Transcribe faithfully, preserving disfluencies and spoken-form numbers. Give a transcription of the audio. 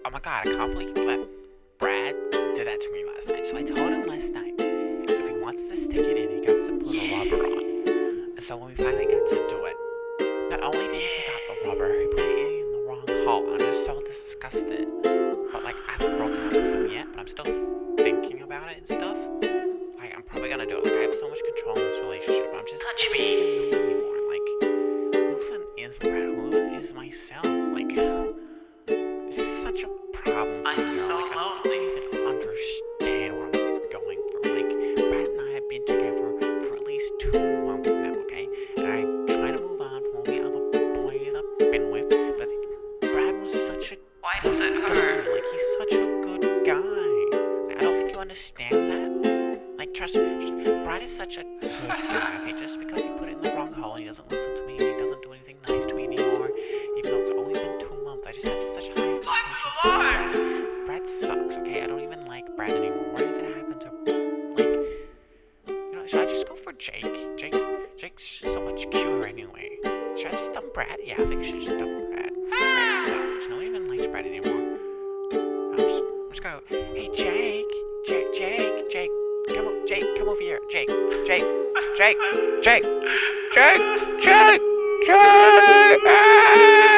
oh my god, I can't believe that Brad did that to me last night. So I told him last night, if he wants to stick it in, he got to put Yeah. a rubber on. And so when we finally got to do it, not only did he forgot the rubber, he put it in the wrong hole. I'm just so disgusted. But like, I haven't broken up with him yet, but I'm still thinking about it and stuff. Like, I'm probably gonna do it. Like, I have so much control in this relationship. I'm just Touch not me. even know anymore. Like, who even is Brad? Who even is myself? Like, this is such a problem. I'm for me, so like, I don't lonely. even understand what I'm going through. Like, Brad and I have been together for at least two months now, okay? And I'm trying to move on from all the other boys I've been with, but Brad was such a Why does it guy. hurt? Like, he's such a good guy. Like, I don't think you understand that. Like, trust me, just, Brad is such a good guy, okay? Just because he put it in the wrong hole, he doesn't listen to me, and he doesn't do anything nice to me anymore, even though it's only been two months. I just have such high expectations for Brad. Brad sucks, okay? I don't even like Brad anymore. What even happened to, like, you know, should I just go for Jake? Jake, Jake's so much cuter anyway. Should I just dump Brad? Yeah, I think I should just dump Brad. Brad sucks. No one even likes Brad anymore. I'm just, I'm just gonna go, hey, Jake, Jake, Jake, Jake, come on, Jake, come over here, Jake, Jake, Jake, Jake, Jake, Jake, Jake, ah!